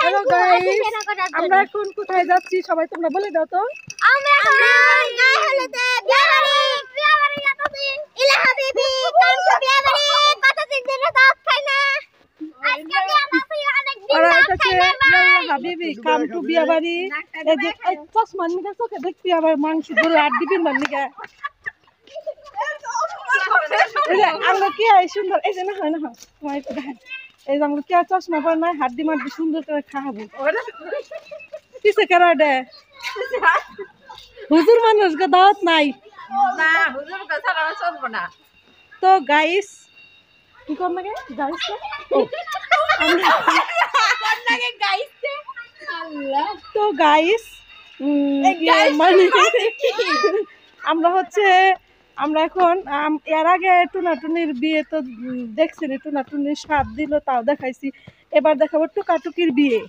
Hello guys, আমরা এখন কোথায় যাচ্ছি সবাই তোমরা বলে দাও তো। আমরা এখন গায়হলুতে বিয়াবাড়ি যাচ্ছি। ইলা হাবিবি কাম টু বিয়াবাড়ি, কতদিন ধরে দাওয়াত খাই না। আজকে বিয়াবাড়ি অনেক দিন দাওয়াত খাই না। ইলা হাবিবি কাম টু বিয়াবাড়ি। এই যে চশমা নিয়ে চোখে দেখছি আবার মাংস ধরে আর দিবেন না নিগা। এই যে আমরা কি আই সুন্দর, এই যে না হয় না হয় তোমার একটু দেখেন, এই যে আমরা কি আর চশমা পর নাই হাড্ডি মাড্ডি সুন্দর করে খাওয়াবো। কিসে করা দে হুজুর মানুষ কে দাওয়াত নাই না, হুজুর কথা না চলবো না। তো গাইস কি কর লাগে গাইস তো গাইস মানে আমরা হচ্ছে আমরা এখন এর আগে টুনাটুনির বিয়ে তো দেখছেন, টুনাটুনির স্বাদ দিল তাও দেখাইছি, এবার দেখাবো টুকাটুকির বিয়ে।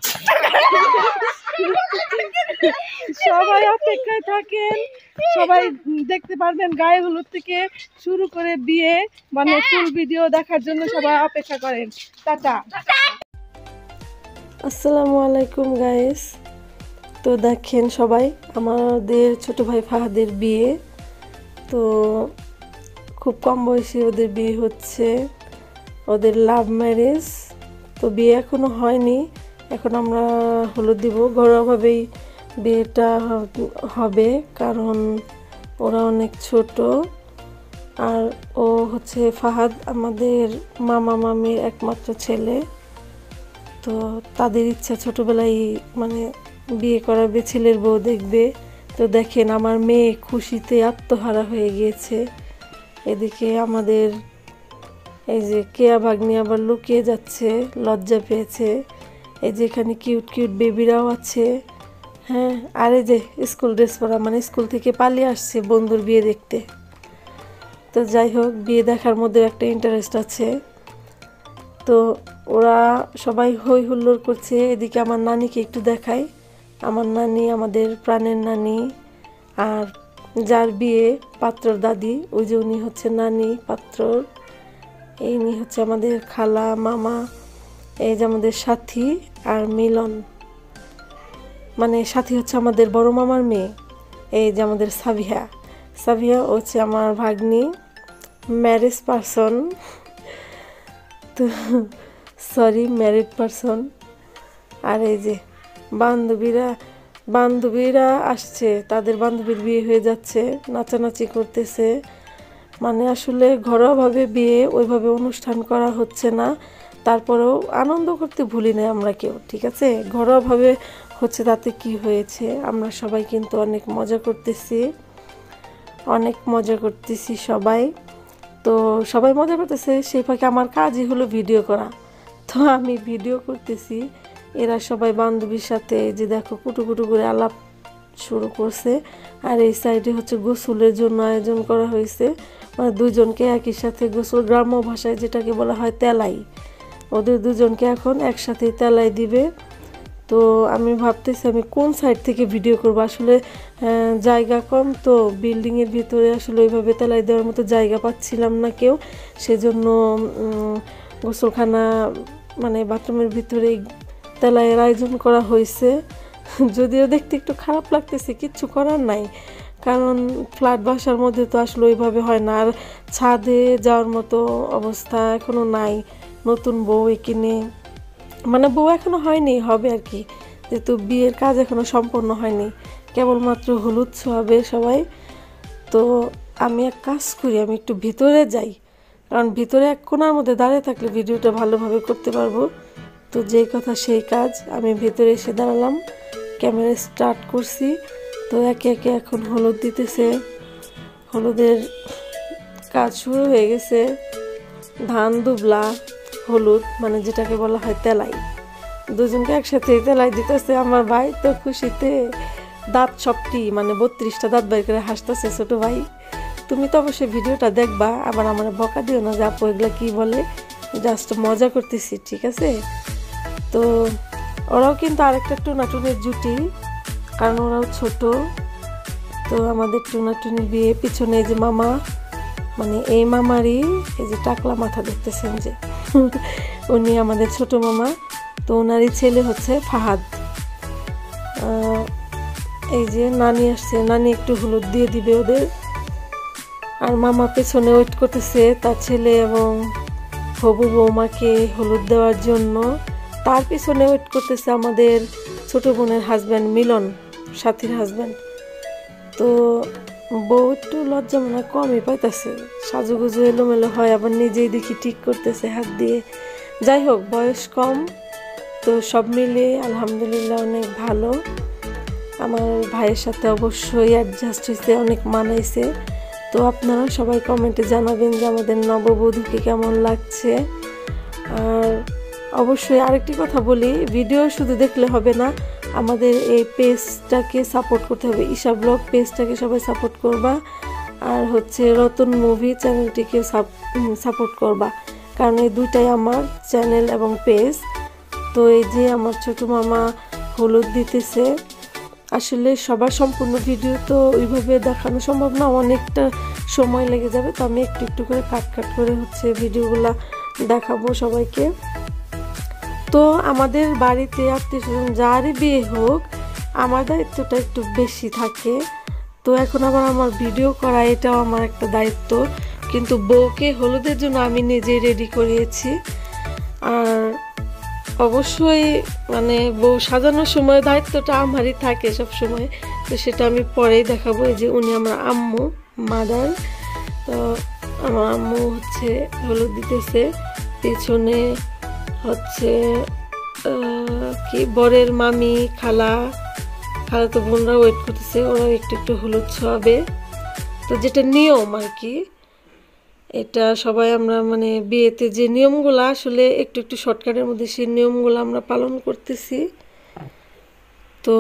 সবাই অপেক্ষায় থাকেন, সবাই দেখতে পারবেন গায়ে হলুদ থেকে শুরু করে বিয়ে মানে ফুল ভিডিও দেখার জন্য সবাই অপেক্ষা করেন। টাটা। আসসালামু আলাইকুম গাইস। তো দেখেন সবাই আমাদের ছোট ভাই ফাহাদের বিয়ে, তো খুব কম বয়সে ওদের বিয়ে হচ্ছে, ওদের লাভ ম্যারেজ। তো বিয়ে এখনো হয়নি, এখন আমরা হলুদ দিব, ঘরোয়াভাবেই বিয়েটা হবে কারণ ওরা অনেক ছোট। আর ও হচ্ছে ফাহাদ আমাদের মামা মামির একমাত্র ছেলে, তো তাদের ইচ্ছা ছোটবেলায় মানে বিয়ে করাবে, ছেলের বউ দেখবে। তো দেখেন আমার মেয়ে খুশিতে আত্মহারা হয়ে গিয়েছে। এদিকে আমাদের এই যে কেয়া ভাগ্নি আবার লুকিয়ে যাচ্ছে, লজ্জা পেয়েছে। এই যে এখানে কিউট কিউট বেবিরাও আছে, হ্যাঁ। আর এই যে স্কুল ড্রেস পরা মানে স্কুল থেকে পালিয়ে আসছে বন্ধুর বিয়ে দেখতে। তো যাই হোক, বিয়ে দেখার মধ্যে একটা ইন্টারেস্ট আছে। তো ওরা সবাই হই হুল্লোড় করছে। এদিকে আমার নানিকে একটু দেখাই, আমার নানি আমাদের প্রাণের নানি, আর যার বিয়ে পাত্রর দাদি, ওই যে উনি হচ্ছে নানি পাত্রর, ইনি হচ্ছে আমাদের খালা মামা। এই যে আমাদের সাথী আর মিলন, মানে সাথী হচ্ছে আমাদের বড় মামার মেয়ে। এই যে আমাদের সাবিহা, সাবিহা হচ্ছে আমার ভাগ্নি, ম্যারেজ পারসন, তো সরি ম্যারিড পারসন। আর এই যে বান্ধবীরা আসছে, তাদের বান্ধবীর বিয়ে হয়ে যাচ্ছে, নাচানাচি করতেছে। মানে আসলে ঘরোয়াভাবে বিয়ে ওইভাবে অনুষ্ঠান করা হচ্ছে না, তারপরেও আনন্দ করতে ভুলি না আমরা কেউ, ঠিক আছে। ঘরোয়াভাবে হচ্ছে, তাতে কি হয়েছে, আমরা সবাই কিন্তু অনেক মজা করতেছি সবাই। তো সবাই মজা করতেছে, সেই ফাঁকে আমার কাজই হলো ভিডিও করা। তো আমি ভিডিও করতেছি, এরা সবাই বান্ধবীর সাথে যে দেখো কুটুকুটু করে আলাপ শুরু করছে। আর এই সাইডে হচ্ছে গোসলের জন্য আয়োজন করা হয়েছে, মানে দুজনকে একই সাথে গোসল, গ্রাম্য ভাষায় যেটাকে বলা হয় তেলাই, ওদের দুজনকে এখন একসাথে তেলাই দিবে। তো আমি ভাবতেছি আমি কোন সাইড থেকে ভিডিও করব, আসলে জায়গা কম, তো বিল্ডিংয়ের ভিতরে আসলে ওইভাবে তেলাই দেওয়ার মতো জায়গা পাচ্ছিলাম না কেউ, সেজন্য গোসলখানা মানে বাথরুমের ভিতরেই তেলাইয়ের আয়োজন করা হয়েছে। যদিও দেখতে একটু খারাপ লাগতেছে, কিচ্ছু করার নাই, কারণ ফ্ল্যাট বাসার মধ্যে তো আসলে ওইভাবে হয় না। আর ছাদে যাওয়ার মতো অবস্থা এখনও নাই, নতুন বউ কিনে মানে বউ এখনও হয়নি, হবে আর কি, যেহেতু বিয়ের কাজ এখনও সম্পন্ন হয়নি, কেবলমাত্র হলুদ ছোঁয়াবে সবাই। তো আমি এক কাজ করি, আমি একটু ভিতরে যাই, কারণ ভিতরে এক কোণার মধ্যে দাঁড়িয়ে থাকলে ভিডিওটা ভালোভাবে করতে পারবো। তো যেই কথা সেই কাজ, আমি ভেতরে এসে দাঁড়ালাম, ক্যামেরা স্টার্ট করছি। তো একে একে এখন হলুদ দিতেছে, হলুদের কাজ শুরু হয়ে গেছে। ধান দুবলা হলুদ মানে যেটাকে বলা হয় তেলাই, দুজনকে একসাথে তেলাই দিতেছে আমার ভাই। তো খুশিতে দাঁত সবটি মানে 32টা দাঁত বের করে হাসতেছে ছোট ভাই। তুমি তো অবশ্যই ভিডিওটা দেখবা, আবার আমার বকা দিও না যে আপু এগুলা কি বলে, জাস্ট মজা করতেছি, ঠিক আছে। তো ওরাও কিন্তু আরেকটা টুনাটুনির জুটি, কারণ ওরাও ছোট। তো আমাদের টুনাটুনির বিয়ে, পিছনে যে মামা, মানে এই মামারই এই যে টাকলা মাথা দেখতেছেন যে উনি আমাদের ছোট মামা। তো ওনারই ছেলে হচ্ছে ফাহাদ। এই যে নানি আসছে, নানি একটু হলুদ দিয়ে দিবে ওদের। আর মামা পেছনে ওয়েট করতেছে তার ছেলে এবং হবু বৌমাকে হলুদ দেওয়ার জন্য। তার পিছনে ওয়েট করতেছে আমাদের ছোট বোনের হাজব্যান্ড মিলন, সাথীর হাজব্যান্ড। তো বউ একটু লজ্জা মনে কমই পাইতেছে, সাজুগুজু এলোমেলো হয়, আবার নিজেই দেখি ঠিক করতেছে হাত দিয়ে। যাই হোক, বয়স কম, তো সব মিলে আলহামদুলিল্লাহ অনেক ভালো। আমার ভাইয়ের সাথে অবশ্যই অ্যাডজাস্ট হয়েছে, অনেক মানাইছে। তো আপনারা সবাই কমেন্টে জানাবেন যে আমাদের নববধূকে কেমন লাগছে। আর অবশ্যই আরেকটি কথা বলি, ভিডিও শুধু দেখলে হবে না, আমাদের এই পেজটাকে সাপোর্ট করতে হবে। ঈশা ব্লগ পেজটাকে সবাই সাপোর্ট করবা, আর হচ্ছে রতন মুভি চ্যানেলটিকে সাপোর্ট করবা, কারণ এই দুইটাই আমার চ্যানেল এবং পেজ। তো এই যে আমার ছোট মামা হলুদ দিতেছে। আসলে সবার সম্পূর্ণ ভিডিও তো ওইভাবে দেখানো সম্ভব না, অনেকটা সময় লেগে যাবে। তো আমি একটু একটু করে কাট করে হচ্ছে ভিডিওগুলো দেখাবো সবাইকে। তো আমাদের বাড়িতে আত্মীয়স্বজন যারই বিয়ে হোক, আমার দায়িত্বটা একটু বেশি থাকে। তো এখন আবার আমার ভিডিও করা এটাও আমার একটা দায়িত্ব, কিন্তু বউকে হলুদের জন্য আমি নিজেই রেডি করিয়েছি। আর অবশ্যই মানে বউ সাজানোর সময় দায়িত্বটা আমারই থাকে সব সময়, তো সেটা আমি পরেই দেখাবো। এই যে উনি আমার আম্মু, মাদার। তো আমার আম্মু হচ্ছে হলুদ দিতেছে, পেছনে হচ্ছে কি বরের মামি, খালা তো বোনরা ওয়েট করতেছে, ওরা একটু একটু হলুদ ছোঁয়াবে। তো যেটা নিয়ম আর কি, এটা সবাই আমরা মানে বিয়েতে যে নিয়মগুলো আসলে একটু একটু শর্টকাটের মধ্যে, সেই নিয়মগুলো আমরা পালন করতেছি। তো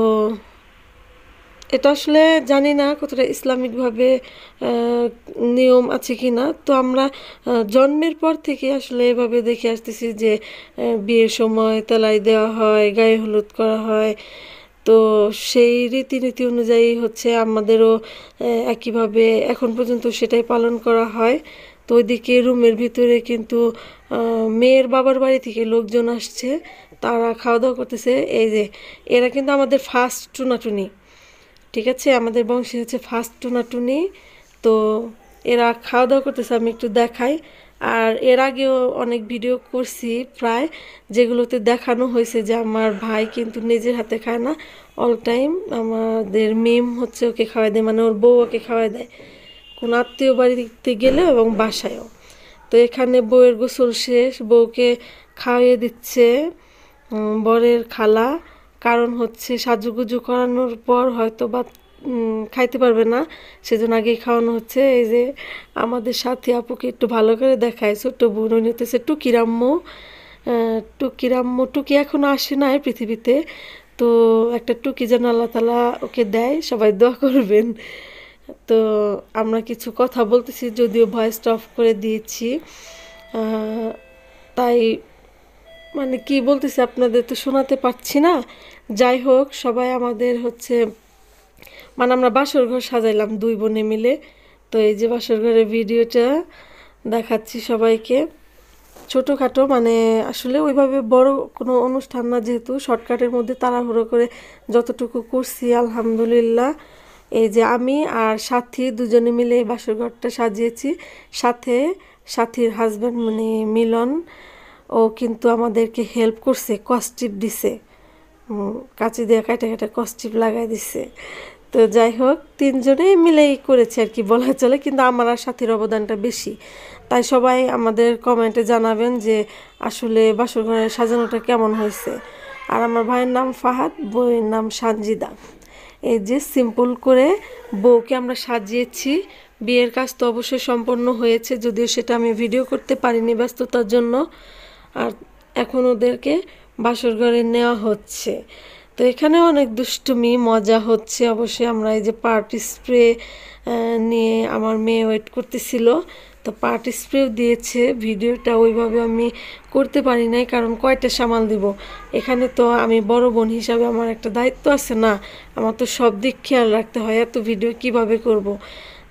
এটা আসলে জানি না কতটা ইসলামিকভাবে নিয়ম আছে কি না। তো আমরা জন্মের পর থেকে আসলে এভাবে দেখে আসতেছি যে বিয়ের সময় তেলাই দেওয়া হয়, গায়ে হলুদ করা হয়। তো সেই রীতিনীতি অনুযায়ী হচ্ছে আমাদেরও একইভাবে এখন পর্যন্ত সেটাই পালন করা হয়। তো ওইদিকে রুমের ভিতরে কিন্তু মেয়ের বাবার বাড়ি থেকে লোকজন আসছে, তারা খাওয়া দাওয়া করতেছে। এই যে এরা কিন্তু আমাদের ফার্স্ট টুনাটুনি, ঠিক আছে, আমাদের বংশে হচ্ছে ফার্স্ট টুনাটুনি। তো এরা খাওয়া দাওয়া করতেছে, আমি একটু দেখাই। আর এর আগেও অনেক ভিডিও করছি প্রায়, যেগুলোতে দেখানো হয়েছে যে আমার ভাই কিন্তু নিজের হাতে খায় না, অল টাইম আমাদের মিম হচ্ছে ওকে খাওয়াই দেয়, মানে ওর বউ ওকে খাওয়াই দেয়, কোনো আত্মীয় বাড়িতে গেলেও এবং বাসায়ও। তো এখানে বউয়ের গোসল শেষ, বউকে খাওয়িয়ে দিচ্ছে বরের খালা, কারণ হচ্ছে সাজুগুজু করানোর পর হয়তো বা খাইতে পারবে না, সেজন্য আগেই খাওয়ানো হচ্ছে। এই যে আমাদের সাথী আপুকে একটু ভালো করে দেখায়, ছোট্ট বোন, উনি হতেছে টুকিরাম্মু। টুকি এখনও আসে নাই পৃথিবীতে, তো একটা টুকি যেন আল্লাহ তাআলা ওকে দেয়, সবাই দোয়া করবেন। তো আমরা কিছু কথা বলতেছি, যদিও ভয়েসটা অফ করে দিয়েছি, তাই মানে কি বলতেছি আপনাদের তো শোনাতে পারছি না। যাই হোক, সবাই আমাদের হচ্ছে মানে আমরা বাসর ঘর সাজাইলাম দুই বোনে মিলে। তো এই যে বাসর ঘরের ভিডিওটা দেখাচ্ছি সবাইকে, ছোটোখাটো, মানে আসলে ওইভাবে বড় কোনো অনুষ্ঠান না, যেহেতু শর্টকাটের মধ্যে তাড়াহুড়ো করে যতটুকু করছি আলহামদুলিল্লাহ। এই যে আমি আর সাথী দুজনে মিলে এই বাসর ঘরটা সাজিয়েছি, সাথে সাথীর হাজব্যান্ড মানে মিলন, ও কিন্তু আমাদেরকে হেল্প করছে, কস্টিপ দিছে, কাঁচি দিয়ে কাটা কাটা কস্টিপ লাগাই দিছে। তো যাই হোক, তিনজনেই মিলেই করেছে আর কি বলা চলে, কিন্তু আমার আর সাথীর অবদানটা বেশি। তাই সবাই আমাদের কমেন্টে জানাবেন যে আসলে বাসর ঘরের সাজানোটা কেমন হয়েছে। আর আমার ভাইয়ের নাম ফাহাদ, বউয়ের নাম সানজিদা। এই যে সিম্পল করে বউকে আমরা সাজিয়েছি। বিয়ের কাজ তো অবশ্যই সম্পন্ন হয়েছে, যদিও সেটা আমি ভিডিও করতে পারিনি ব্যস্ততার জন্য। আর এখন ওদেরকে বাসর ঘরে নেওয়া হচ্ছে। তো এখানে অনেক দুষ্টুমি মজা হচ্ছে। অবশ্যই আমরা এই যে পার্টি স্প্রে নিয়ে আমার মেয়ে ওয়েট করতেছিল, তো পার্টি স্প্রেও দিয়েছে। ভিডিওটা ওইভাবে আমি করতে পারি নাই, কারণ কয়টা সামাল দিব। এখানে তো আমি বড় বোন হিসাবে আমার একটা দায়িত্ব আছে না, আমার তো সব দিক খেয়াল রাখতে হয়, এত ভিডিও কিভাবে করব।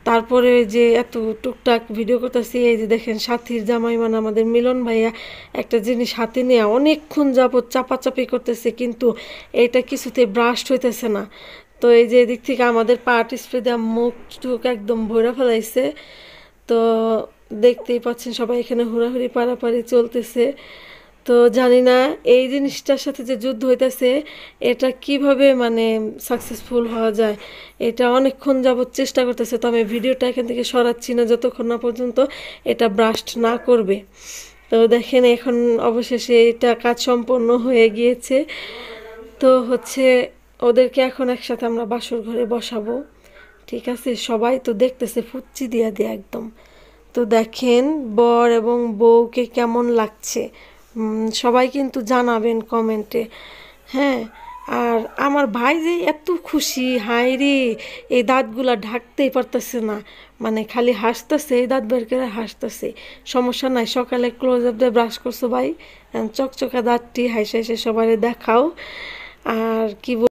তারপরে ওই যে এত টুকটাক ভিডিও করতেছি, এই যে দেখেন সাথীর জামাই মানে আমাদের মিলন ভাইয়া একটা জিনিস হাতে নিয়ে অনেকক্ষণ যাবত চাপাচাপি করতেছে, কিন্তু এটা কিছুতে ব্রাস্ট হইতেছে না। তো এই যে এদিক থেকে আমাদের পার্ট স্প্রে দেওয়া মুখ টুক একদম ভরে ফেলাইছে। তো দেখতেই পাচ্ছেন সবাই এখানে হুড়াহুড়ি পারাপারি চলতেছে। তো জানি না এই জিনিসটার সাথে যে যুদ্ধ হইতেছে এটা কিভাবে মানে সাকসেসফুল হওয়া যায়, এটা অনেকক্ষণ যাবত চেষ্টা করতেছে। তো আমি ভিডিওটা এখান থেকে সরাচ্ছি না যতক্ষণ না পর্যন্ত এটা ব্রাস্ট না করবে। তো দেখেন এখন অবশেষে এটা কাজ সম্পন্ন হয়ে গিয়েছে। তো হচ্ছে ওদেরকে এখন একসাথে আমরা বাসর ঘরে বসাবো, ঠিক আছে? সবাই তো দেখতেছে ফুচ্চি দিয়া দিয়ে একদম। তো দেখেন বর এবং বউকে কেমন লাগছে সবাই কিন্তু জানাবেন কমেন্টে, হ্যাঁ। আর আমার ভাই যে এত খুশি, হাই রে, এই দাঁতগুলা ঢাকতেই পারতেছে না, মানে খালি হাসতেছে, এই দাঁত বের করে হাসতেছে। সমস্যা নাই, সকালে ক্লোজ আপ দিয়ে ব্রাশ করছো ভাই, চকচকা দাঁতটি হাসে হাসে সবাই দেখাও। আর কি